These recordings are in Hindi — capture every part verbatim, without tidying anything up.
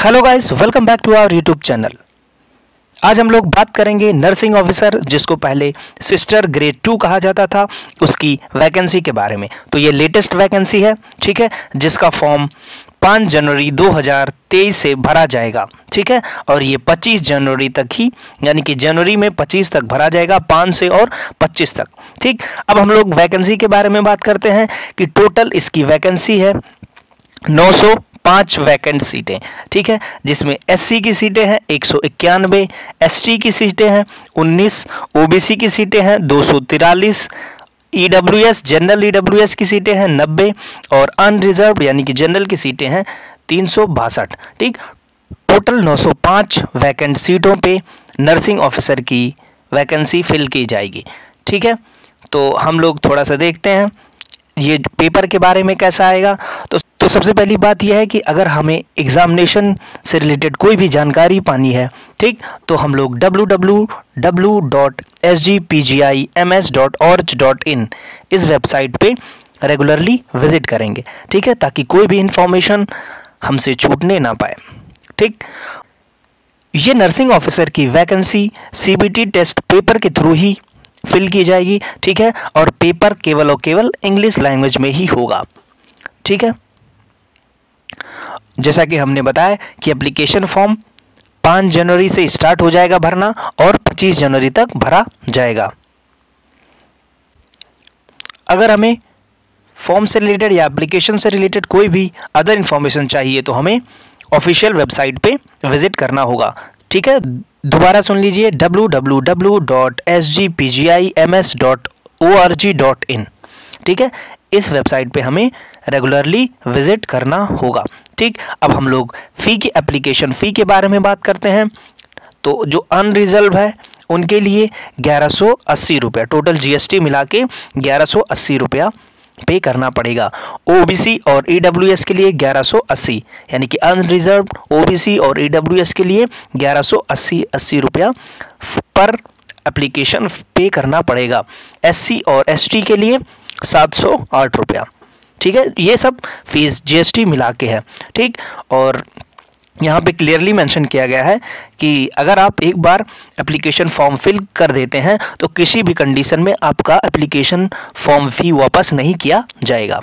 Hello guys, welcome back to our YouTube channel. आज हम लोग बात करेंगे नर्सिंग ऑफिसर, जिसको पहले सिस्टर ग्रेड टू कहा जाता था, उसकी वैकेंसी के बारे में। तो ये लेटेस्ट वैकेंसी है, ठीक है, जिसका फॉर्म पाँच जनवरी दो हज़ार तेईस से भरा जाएगा, ठीक है। और ये पच्चीस जनवरी तक ही, यानी कि जनवरी में पच्चीस तक भरा जाएगा, पाँच से और पच्चीस तक, ठीक। अब हम लोग वैकेंसी के बारे में बात करते हैं कि टोटल इसकी वैकेंसी है नौ सौ पाँच वैकेंट सीटें, ठीक है, जिसमें एससी की सीटें हैं एक सौ इक्यानवे, एसटी की सीटें हैं उन्नीस, ओबीसी की सीटें हैं दो सौ तिरालीस, ईडब्ल्यूएस जनरल ईडब्ल्यूएस की सीटें हैं नब्बे और अनरिजर्व यानी कि जनरल की सीटें हैं तीन सौ बासठ, ठीक। टोटल नौ सौ पाँच वैकेंट सीटों पे नर्सिंग ऑफिसर की वैकेंसी फिल की जाएगी, ठीक है। तो हम लोग थोड़ा सा देखते हैं ये पेपर के बारे में कैसा आएगा। तो तो सबसे पहली बात यह है कि अगर हमें एग्जामिनेशन से रिलेटेड कोई भी जानकारी पानी है, ठीक, तो हम लोग W W W dot S G P G I M S dot org dot in इस वेबसाइट पे रेगुलरली विजिट करेंगे, ठीक है, ताकि कोई भी इंफॉर्मेशन हमसे छूटने ना पाए, ठीक। ये नर्सिंग ऑफिसर की vacancy C B T test paper के थ्रू ही फिल की जाएगी, ठीक है, और पेपर केवल और केवल इंग्लिश लैंग्वेज में ही होगा, ठीक है। जैसा कि हमने बताया कि एप्लीकेशन फॉर्म पाँच जनवरी से स्टार्ट हो जाएगा भरना और पच्चीस जनवरी तक भरा जाएगा। अगर हमें फॉर्म से रिलेटेड या एप्लीकेशन से रिलेटेड कोई भी अदर इंफॉर्मेशन चाहिए तो हमें ऑफिशियल वेबसाइट पे विजिट करना होगा, ठीक है। दोबारा सुन लीजिए, W W W dot S G P G I M S dot O R G dot in, ठीक है। इस वेबसाइट पे हमें रेगुलरली विजिट करना होगा, ठीक। अब हम लोग फ़ी की एप्लीकेशन फ़ी के बारे में बात करते हैं। तो जो अनरिजर्व है उनके लिए ग्यारह सौ अस्सी रुपया, टोटल जीएसटी मिला के ग्यारह सौ अस्सी रुपया पे करना पड़ेगा। ओबीसी और ईडब्ल्यूएस के लिए ग्यारह सौ अस्सी, यानी कि अनरिजर्व ओबीसी और ईडब्ल्यूएस के लिए ग्यारह सौ अस्सी अस्सी रुपया पर एप्लीकेशन पे करना पड़ेगा। एससी और एसटी के लिए सात सौ आठ रुपया, ठीक है। ये सब फीस जीएसटी मिला के है, ठीक। और यहाँ पे क्लियरली मेंशन किया गया है कि अगर आप एक बार एप्लीकेशन फॉर्म फिल कर देते हैं तो किसी भी कंडीशन में आपका एप्लीकेशन फॉर्म फी वापस नहीं किया जाएगा।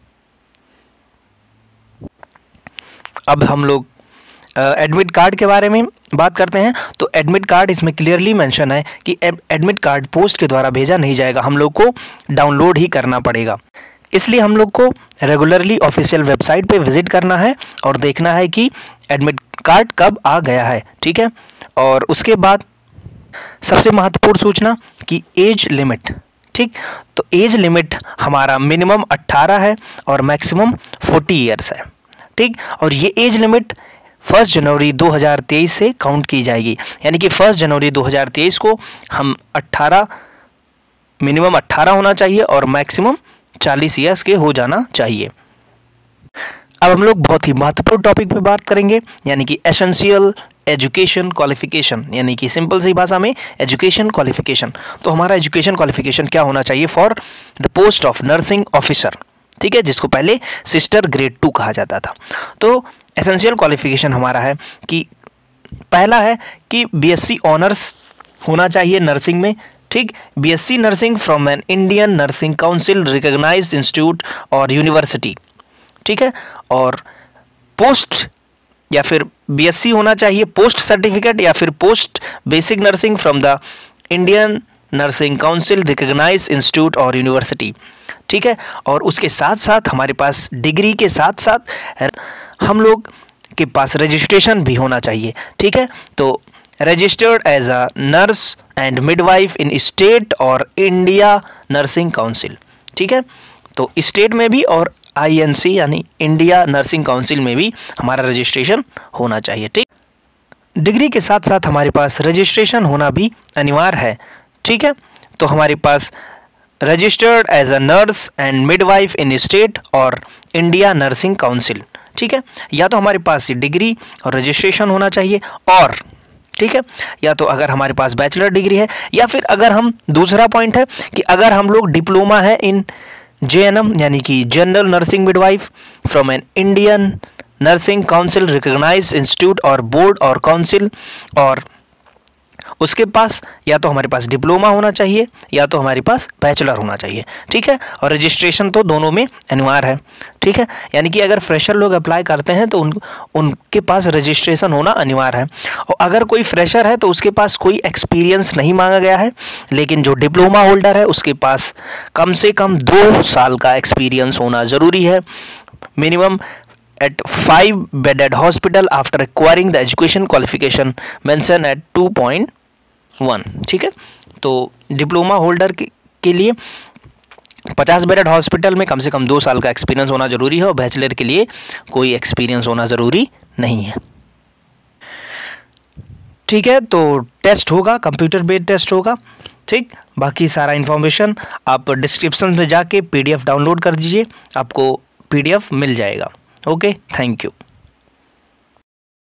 अब हम लोग एडमिट कार्ड के बारे में बात करते हैं। तो एडमिट कार्ड इसमें क्लियरली मेंशन है कि एडमिट कार्ड पोस्ट के द्वारा भेजा नहीं जाएगा, हम लोग को डाउनलोड ही करना पड़ेगा। इसलिए हम लोग को रेगुलरली ऑफिशियल वेबसाइट पे विजिट करना है और देखना है कि एडमिट कार्ड कब आ गया है, ठीक है। और उसके बाद सबसे महत्वपूर्ण सूचना कि एज लिमिट, ठीक। तो एज लिमिट हमारा मिनिमम अट्ठारह है और मैक्सिमम चालीस ईयर्स है, ठीक। और ये एज लिमिट फर्स्ट जनवरी दो हज़ार तेईस से काउंट की जाएगी, यानी कि फर्स्ट जनवरी दो हज़ार तेईस को हम अट्ठारह मिनिमम अट्ठारह होना चाहिए और मैक्सिमम चालीस ईयर्स के हो जाना चाहिए। अब हम लोग बहुत ही महत्वपूर्ण टॉपिक पे बात करेंगे, यानी कि एसेंशियल एजुकेशन क्वालिफिकेशन, यानी कि सिंपल सी भाषा में एजुकेशन क्वालिफिकेशन। तो हमारा एजुकेशन क्वालिफिकेशन क्या होना चाहिए for the post of nursing officer, ठीक है, जिसको पहले सिस्टर ग्रेड टू कहा जाता था। तो एसेंशियल क्वालिफिकेशन हमारा है कि पहला है कि बीएससी ऑनर्स होना चाहिए नर्सिंग में, ठीक। BSc nursing from an Indian Nursing Council recognised institute or university, ठीक है। और पोस्ट या फिर बीएससी होना चाहिए पोस्ट सर्टिफिकेट या फिर post basic nursing from the Indian Nursing Council recognised institute or university, ठीक है। और उसके साथ साथ हमारे पास डिग्री के साथ साथ हम लोग के पास रजिस्ट्रेशन भी होना चाहिए, ठीक है। तो registered as a nurse and midwife in state or India Nursing Council, ठीक है। तो स्टेट में भी और आईएनसी यानी इंडिया नर्सिंग काउंसिल में भी हमारा रजिस्ट्रेशन होना चाहिए, ठीक। डिग्री के साथ साथ हमारे पास रजिस्ट्रेशन होना भी अनिवार्य है, ठीक है। तो हमारे पास registered as a nurse and midwife in state or India Nursing Council, ठीक है। या तो हमारे पास डिग्री और रजिस्ट्रेशन होना चाहिए, और ठीक है, या तो अगर हमारे पास बैचलर डिग्री है, या फिर अगर हम दूसरा पॉइंट है कि अगर हम लोग डिप्लोमा है इन जे एन एम यानी कि general nursing midwife from an Indian Nursing Council recognised institute or board or council, और उसके पास या तो हमारे पास डिप्लोमा होना चाहिए या तो हमारे पास बैचलर होना चाहिए, ठीक है। और रजिस्ट्रेशन तो दोनों में अनिवार्य है, ठीक है। यानी कि अगर फ्रेशर लोग अप्लाई करते हैं तो उन उनके पास रजिस्ट्रेशन होना अनिवार्य है। और अगर कोई फ्रेशर है तो उसके पास कोई एक्सपीरियंस नहीं मांगा गया है, लेकिन जो डिप्लोमा होल्डर है उसके पास कम से कम दो साल का एक्सपीरियंस होना ज़रूरी है, minimum at five bedded hospital after acquiring the education qualification mentioned at two point one, ठीक है। तो डिप्लोमा होल्डर के, के लिए पचास बेडेड हॉस्पिटल में कम से कम दो साल का एक्सपीरियंस होना ज़रूरी है, और बैचलर के लिए कोई एक्सपीरियंस होना ज़रूरी नहीं है, ठीक है। तो टेस्ट होगा, कंप्यूटर बेस्ड टेस्ट होगा, ठीक। बाकी सारा इन्फॉर्मेशन आप डिस्क्रिप्शन में जाके पीडीएफ डाउनलोड कर दीजिए, आपको पीडीएफ मिल जाएगा। Okay, thank you.